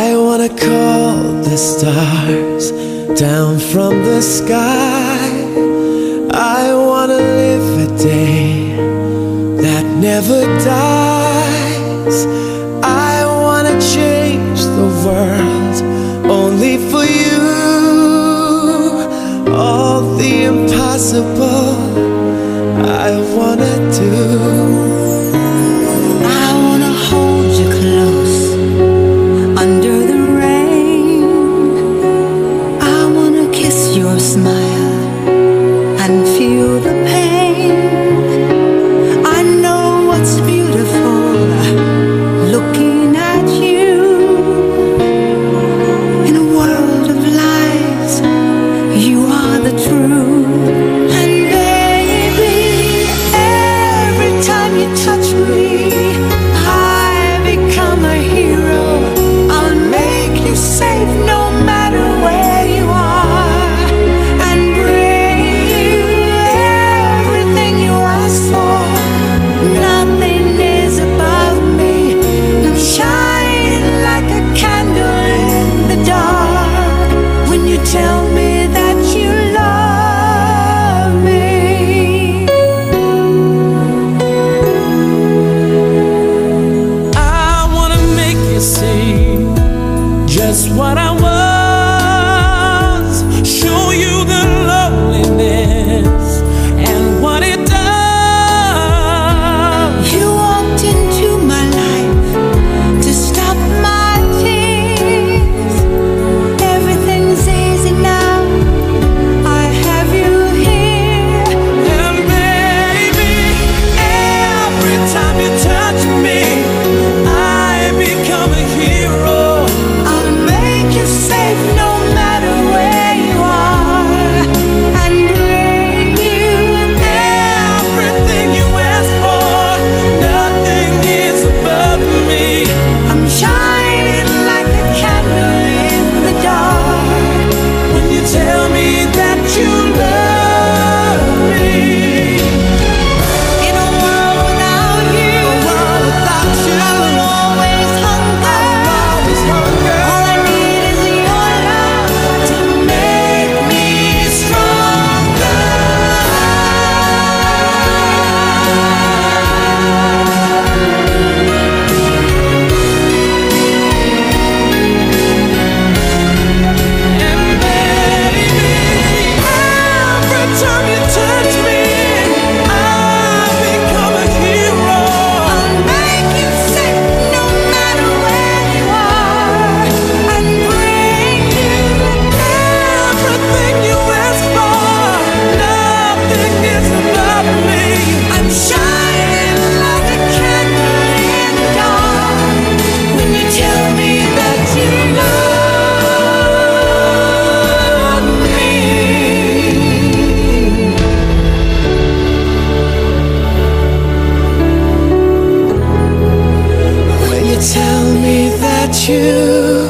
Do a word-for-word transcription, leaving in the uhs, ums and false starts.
I wanna call the stars down from the sky. I wanna live a day that never dies. I wanna change the world only for you. All the impossible I wanna do. Smile and feel the pain. I know what's beautiful looking at you. In a world of lies, you are the truth. And baby, every time you touch me, I become a hero. I'll make you safe no matter where you are. Tell me that you love me. I wanna make you see just what I was, show you the loneliness and what it does. You walked into my life to stop my tears. Everything's easy now, I have you here. And baby, every time you touch me, I become a hero. I'll make you safe no matter where you are, and bring you Everything you ask for, nothing is above me. I'm shining like a candle in the dark When you tell me that you love me. in a world without you. World without you, I will always hunger. always hunger. All I need is your love to make me stronger. And baby, every time you touch me, I become a hero. I'll make you safe no matter where you are, and bring you Everything you ask for, nothing is above me. I'm shining like a candle in the dark when you tell me that you love me. When you tell me that you